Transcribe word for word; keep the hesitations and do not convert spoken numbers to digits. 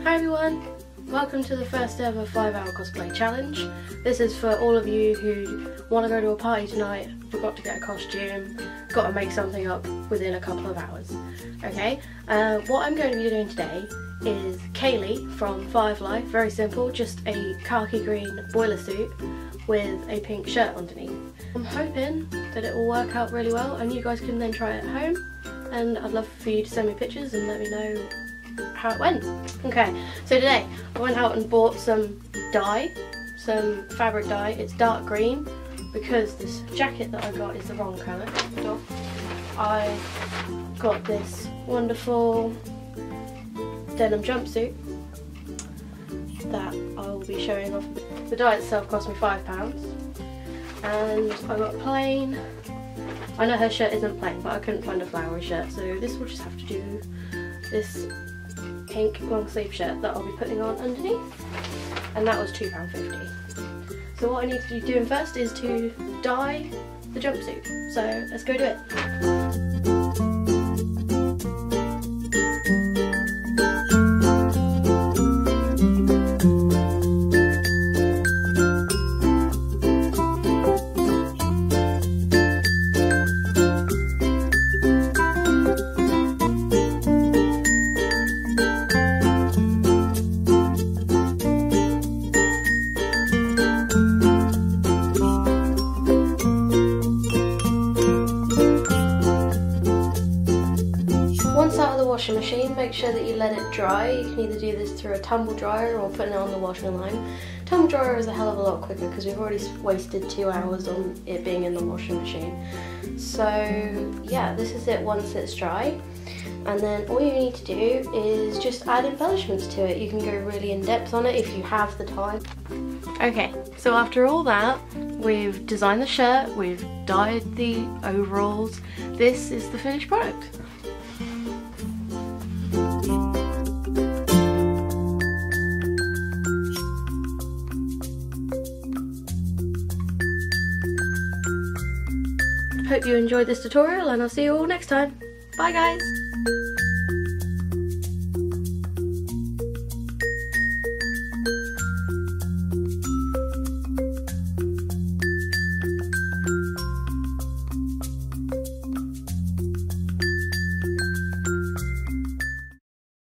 Hi everyone! Welcome to the first ever five hour cosplay challenge. This is for all of you who want to go to a party tonight, forgot to get a costume, got to make something up within a couple of hours. Okay, uh, what I'm going to be doing today is Kaylee from Firefly. Very simple, just a khaki green boiler suit with a pink shirt underneath. I'm hoping that it will work out really well and you guys can then try it at home, and I'd love for you to send me pictures and let me know how it went. Okay, so today I went out and bought some dye, some fabric dye. It's dark green because this jacket that I got is the wrong colour. I got this wonderful denim jumpsuit that I will be showing off. The dye itself cost me five pounds, and I got plain. I know her shirt isn't plain, but I couldn't find a flowery shirt, so this will just have to do. This pink long sleeve shirt that I'll be putting on underneath, and that was two pounds fifty. So what I need to be doing first is to dye the jumpsuit, so let's go do it. Once out of the washing machine, make sure that you let it dry. You can either do this through a tumble dryer or putting it on the washing line. Tumble dryer is a hell of a lot quicker because we've already wasted two hours on it being in the washing machine. So yeah, this is it once it's dry. And then all you need to do is just add embellishments to it. You can go really in depth on it if you have the time. Okay, so after all that, we've designed the shirt, we've dyed the overalls. This is the finished product. Hope you enjoyed this tutorial, and I'll see you all next time. Bye guys!